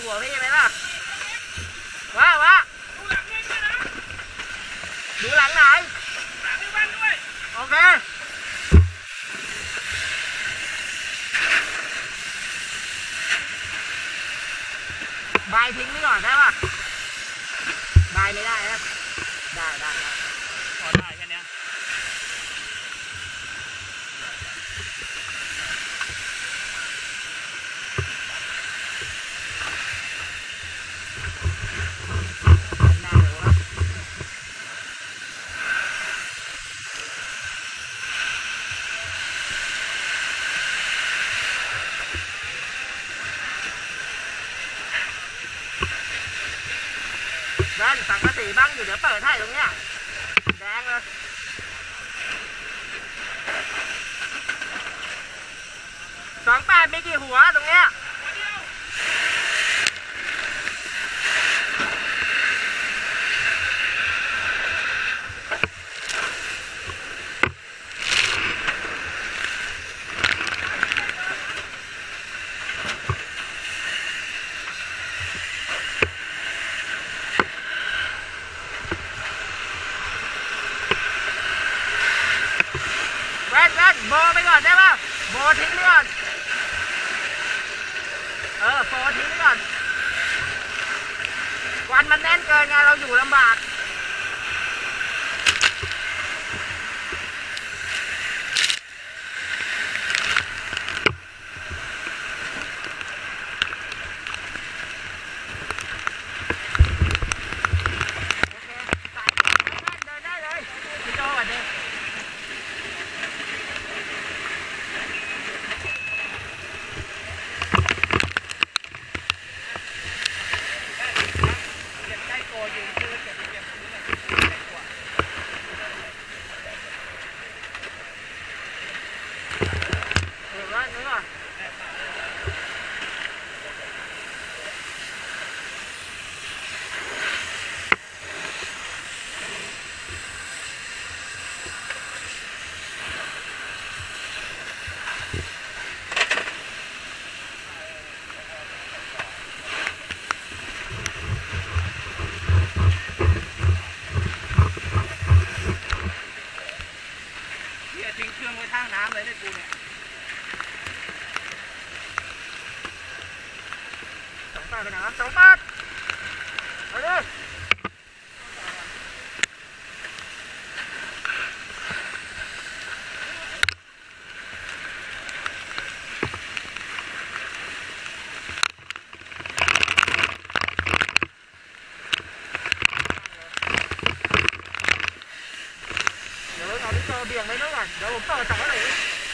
หัวพี่ไหมล่ะว่าดูหลังไหนหลังที่บ้านด้วยโอเคบายทิ้งไม่ก่อนได้ป่ะบายไม่ได้นะได้ขอได้แค่นี้นั่นสังกะสีบ้างอยู่เดี๋ยวเปิดให้ตรงเนี้ยแดงเลย28มีกี่หัวตรงเนี้ยโบไปก่อนได้ป่ะโบทิ้งไปก่อนโบทิ้งไปก่อนควันมันแน่นเกินไงเราอยู่ลำบากเดินได้เลยพี่โจสวัสดีทิ้งเครื่องไว้ข้างน้ำเลยได้กูเนี่ย2 บาทไปไหนครับ2 บาทเอาดิเอาที่เจอเบี่ยงไปนู่นก่อนเดี๋ยวผมเปิดสังกะสี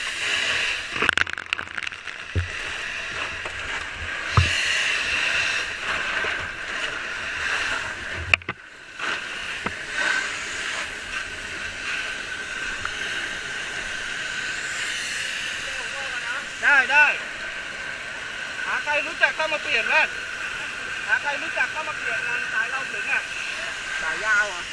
ได้หาใครรู้จักเข้ามาเปลี่ยนแล้วหาใครรู้จักเข้ามาเปลี่ยนงานสายเราถึงอ่ะสายยาวอ่ะ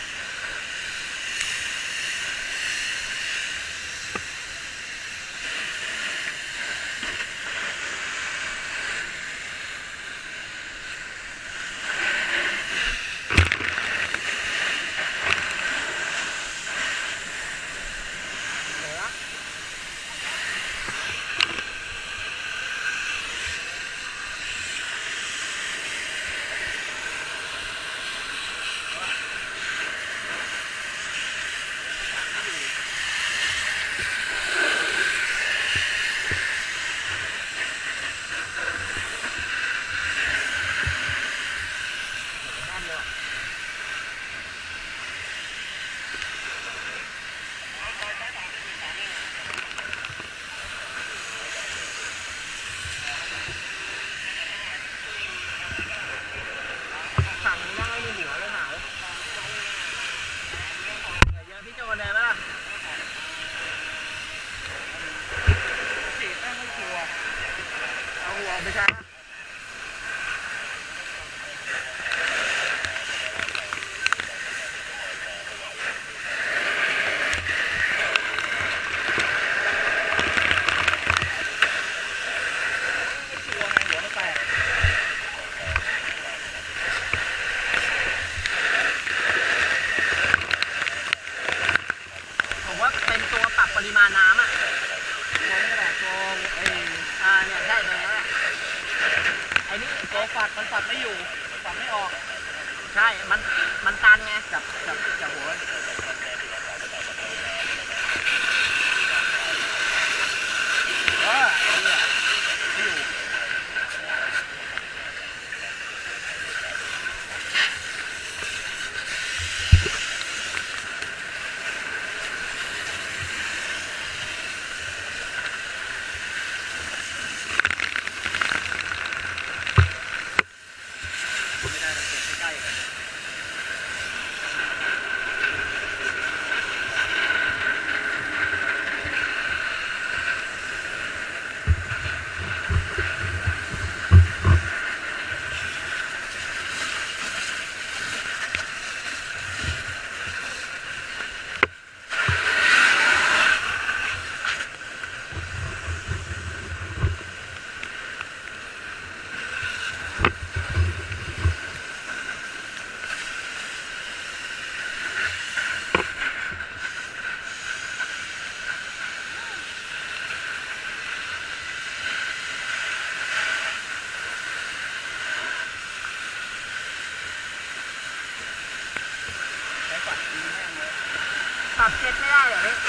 ขับเจ็ตไม่ได้เหรอเนี่ย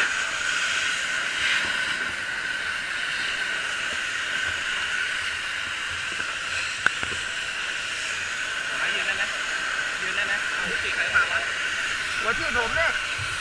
ยืนได้ไหมเอาที่ใครมาวะหัวที่ผมเนี่ย